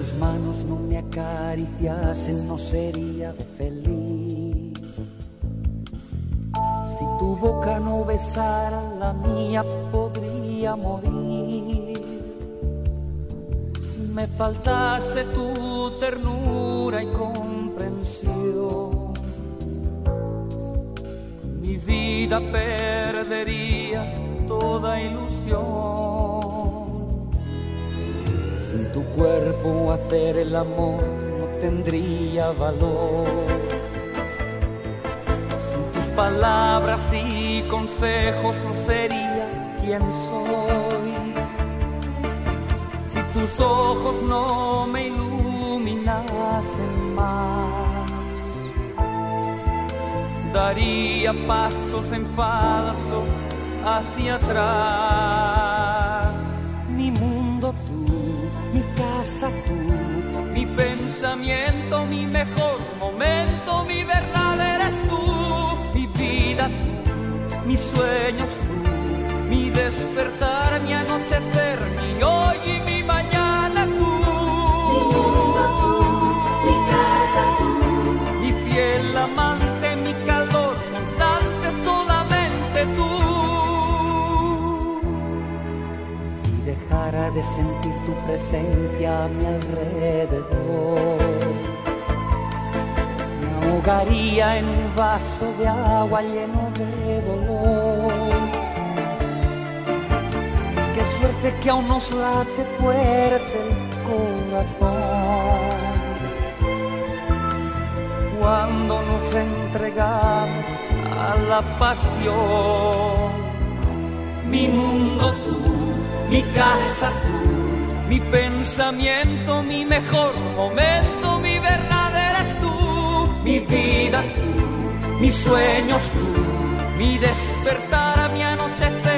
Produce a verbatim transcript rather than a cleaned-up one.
tus manos no me acariciasen, no sería feliz. Si tu boca no besara la mía, podría morir. Si me faltase tu ternura y comprensión, mi vida perdería toda ilusión. Sin tu cuerpo hacer el amor no tendría valor. Sin tus palabras y consejos no sería quien soy. Si tus ojos no me iluminasen más, daría pasos en falso hacia atrás. Mi mundo tú, mi casa tú, mi pensamiento, mi mejor momento, mi verdad eres tú, mi vida tú, mis sueños tú, mi despertar, mi anochecer, mi hoy y mi mañana tú. Mi mundo tú, mi casa tú, mi fiel amante, mi calor constante, solamente tú. Si dejara de sentir tu presencia a mi alrededor, me ahogaría en un vaso de agua lleno de dolor. Qué suerte que aún nos late fuerte el corazón cuando nos entregamos a la pasión. Mi mundo tú, mi casa tú, mi pensamiento, mi mejor momento, mi verdad eres tú, mi vida tú, mis sueños tú, mi despertar, mi anochecer.